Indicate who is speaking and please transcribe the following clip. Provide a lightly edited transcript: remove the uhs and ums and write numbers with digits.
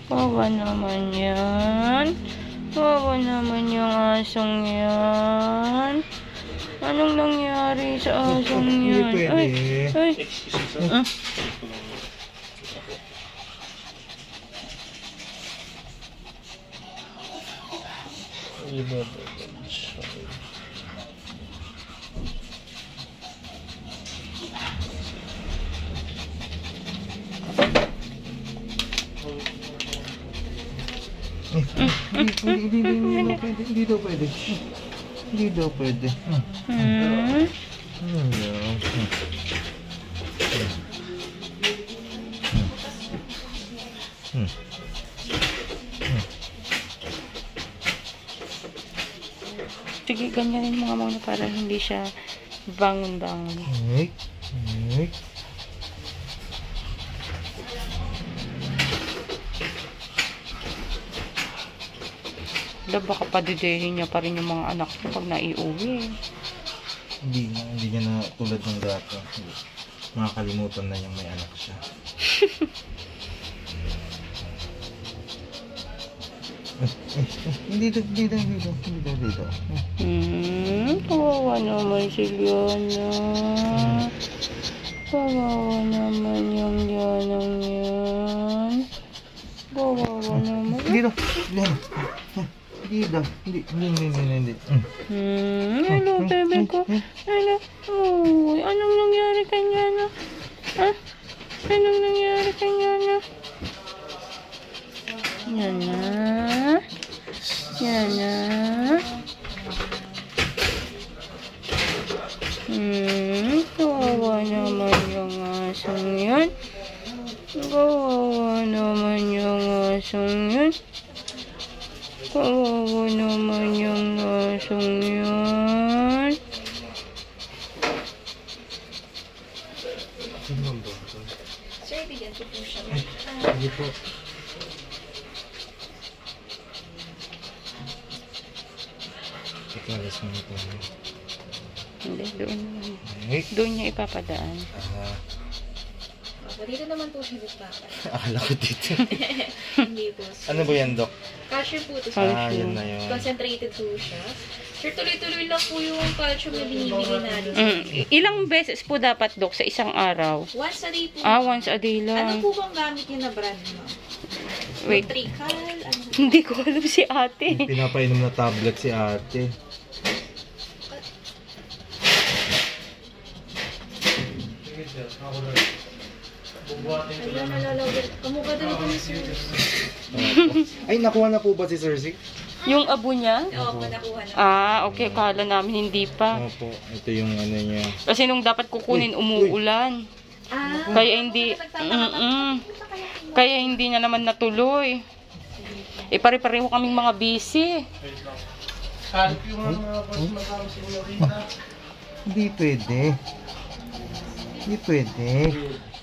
Speaker 1: Wawa naman yan. Wawa naman yung asong yan. Anong nangyari sa asong yan? Ay, ay.
Speaker 2: Hindi daw pwede. Hindi daw pwede.
Speaker 1: Sige, ganyanin mo nga muna para hindi siya bangon-bangon. Baka padidehin niya pa rin yung mga anak niya pag naiuwi.
Speaker 2: Hindi niya na tulad ng dati. Makakalimutan na niyang may anak siya. Hindi dito.
Speaker 1: Kawawa naman si Liana. Kawawa naman yung Lianang yan. Kawawa naman.
Speaker 2: Dito, Liana. Hindi.
Speaker 1: Hello, bebe ko. Hello. Uy, anong nangyari kay Liana? Ha? Anong nangyari kay Liana? Liana. Kawawa naman yung asong yan. Kawawa naman yung asong yan. Kawawa naman yung asong yan.
Speaker 3: Sir, bigyan ko po siya.
Speaker 2: Sige po. Ikalas mo ito.
Speaker 1: Hindi, doon niya ipapadaan.
Speaker 3: Dito naman po siya dito.
Speaker 2: Akala ko dito.
Speaker 3: Hindi po.
Speaker 2: Ano ba yan, Doc?
Speaker 3: Calcium po ito.
Speaker 2: Yun na yun.
Speaker 3: Concentrated po siya. Sir, tuloy-tuloy lang po yung calcium na binibigay natin.
Speaker 1: Ilang beses po dapat, Dok, sa isang araw?
Speaker 3: Once a day po.
Speaker 1: Once a day
Speaker 3: Ano
Speaker 1: lang.
Speaker 3: po bang gamit niyo na brand mo?
Speaker 1: Wait.
Speaker 3: Trical? Ano?
Speaker 1: Hindi ko alam si ate.
Speaker 2: Pinapainom na tablet si ate.
Speaker 3: Ayun, nalalawin. Kamukha din ito ni Sir.
Speaker 2: Ay, nakuha na po ba si Cersei?
Speaker 1: Yung abo niya?
Speaker 3: Oo, nakuha na.
Speaker 1: Okay. Kala namin hindi pa.
Speaker 2: Opo, ito yung ano niya.
Speaker 1: Kasi nung dapat kukunin, umuulan. Kaya hindi... Kaya hindi na naman natuloy. Pare-pareho kaming mga busy.
Speaker 2: Hindi pwede.